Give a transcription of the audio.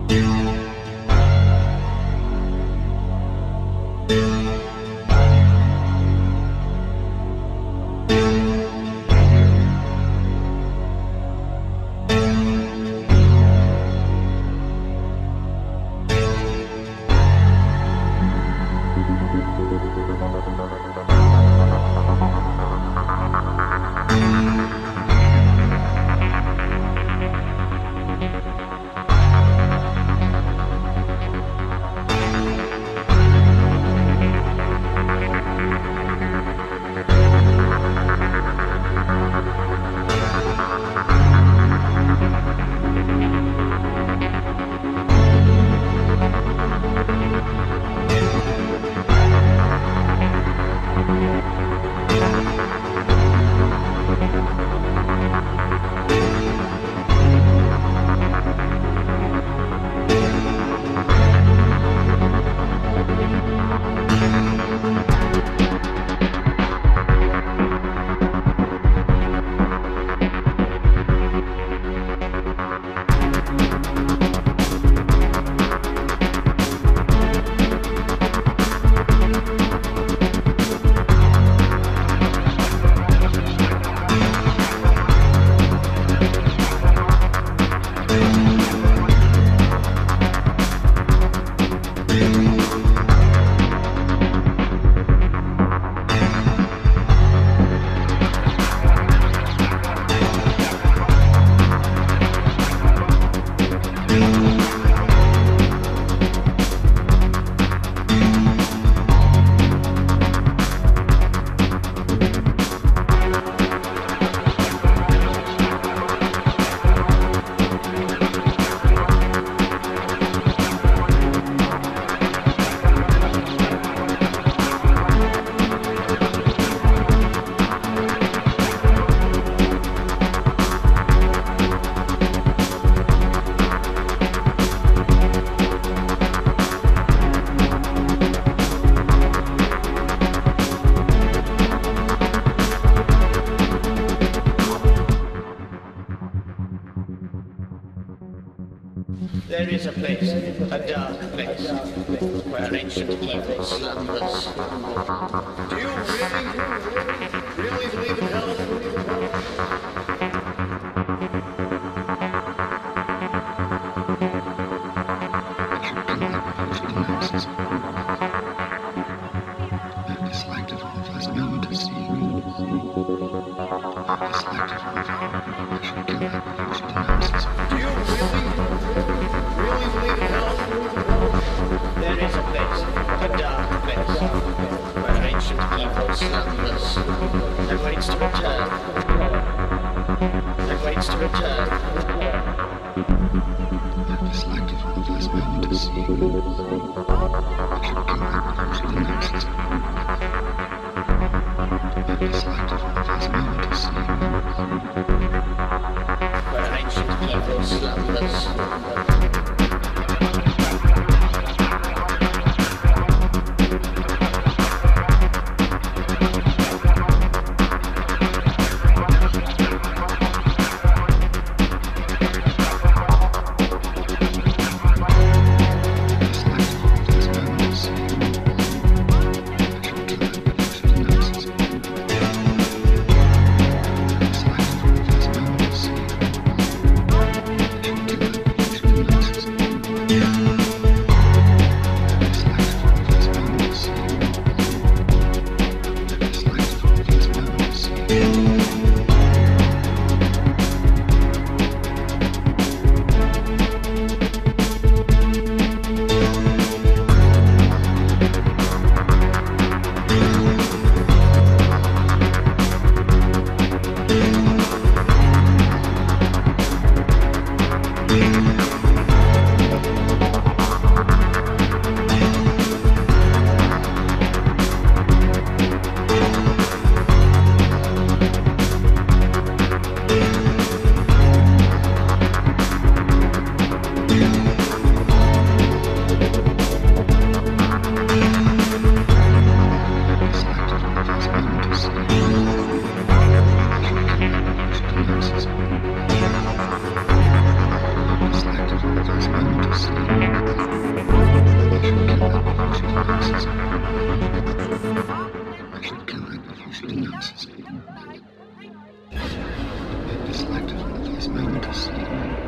There is a place, a dark place, where ancient evil slumbers. Do you really believe in hell? And waits to return. And waits to return. I dislike it from the first moment to see you. I should come back to the next. I dislike it from the first moment to see you. Where ancient evil slumbers. Dislike I should kill him if he denounces me. I disliked it when these mountains.